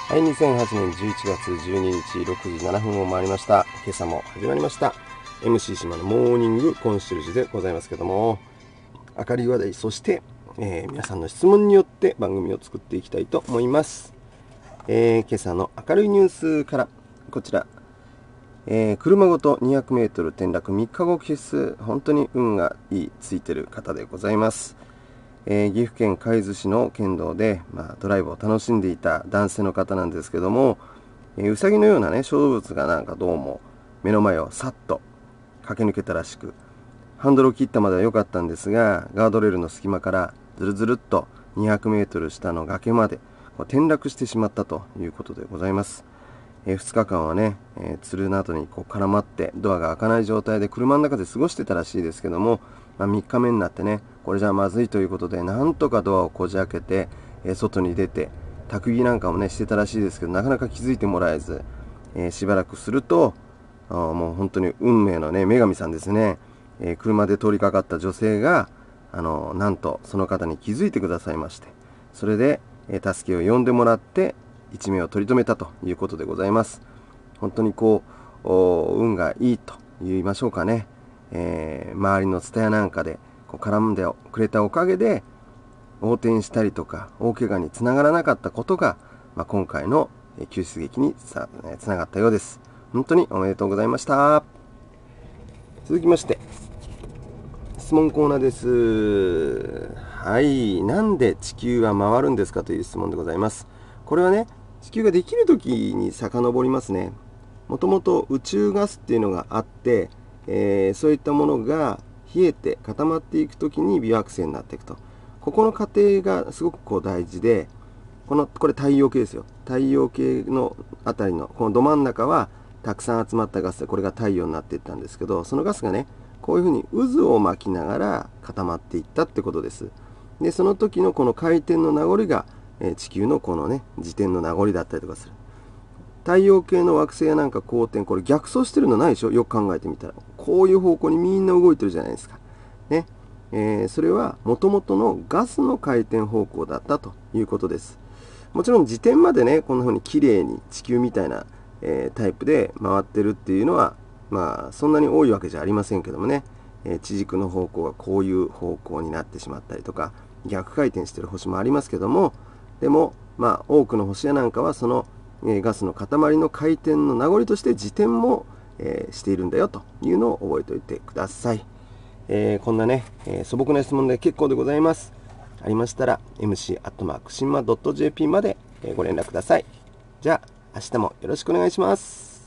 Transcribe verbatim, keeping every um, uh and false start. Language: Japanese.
はい、にせんはちねんじゅういちがつじゅうににちろくじななふんを回りました。今朝も始まりました エムシー 島のモーニングコンシェルジュでございますけども、明るい話題、そして、えー皆さんの質問によって番組を作っていきたいと思います。えー今朝の明るいニュースから、こちら、えー車ごとにひゃくメートル転落みっかご救出、本当に運がいいついてる方でございます。えー岐阜県海津市の県道で、まあ、ドライブを楽しんでいた男性の方なんですけども、えー、ウサギのようなね小動物がなんかどうも目の前をさっと駆け抜けたらしく、ハンドルを切ったまでは良かったんですが、ガードレールの隙間からずるずるっとにひゃくメートル下の崖までこう転落してしまったということでございます。えー、ふつかかんはね、えー、ツルなどにこう絡まってドアが開かない状態で車の中で過ごしてたらしいですけども、まあ、みっかめになってね、これじゃまずいということで、なんとかドアをこじ開けて、えー、外に出て、宅着なんかもね、してたらしいですけど、なかなか気づいてもらえず、えーしばらくすると、あーもう本当に運命のね、女神さんですね、えー車で通りかかった女性が、あのーなんとその方に気づいてくださいまして、それで、えー助けを呼んでもらって、一命を取り留めたということでございます。本当にこう、お運がいいと言いましょうかね。えー周りのツタヤなんかでこう絡んでくれたおかげで、横転したりとか大怪我につながらなかったことが、まあ、今回のえー救出劇にさえーつながったようです。本当におめでとうございました。続きまして、質問コーナーです。はい。なんで地球は回るんですかという質問でございます。これはね、地球ができる時に遡りますね。もともと宇宙ガスっていうのがあって、えーそういったものが冷えて固まっていく時に微惑星になっていくと。ここの過程がすごくこう大事で、このこれ太陽系ですよ。太陽系のあたりのこのど真ん中はたくさん集まったガスで、これが太陽になっていったんですけど、そのガスがね、こういうふうに渦を巻きながら固まっていったってことです。で、その時のこの回転の名残が、えー地球のこのね、自転の名残だったりとかする。太陽系の惑星やなんか公転、これ逆走してるのないでしょ、よく考えてみたら。こういう方向にみんな動いてるじゃないですか。ね。えーそれはもともとのガスの回転方向だったということです。もちろん自転までね、こんな風に綺麗に地球みたいな、えータイプで回ってるっていうのは、まあそんなに多いわけじゃありませんけどもね、えー地軸の方向がこういう方向になってしまったりとか、逆回転してる星もありますけども、でもまあ多くの星やなんかはその、えーガスの塊の回転の名残として自転も、えーしているんだよというのを覚えておいてください。えーこんなね、えー素朴な質問で結構でございます。ありましたら エムシー アットマークシンマ ドット ジェーピー までえーご連絡ください。じゃあ明日もよろしくお願いします。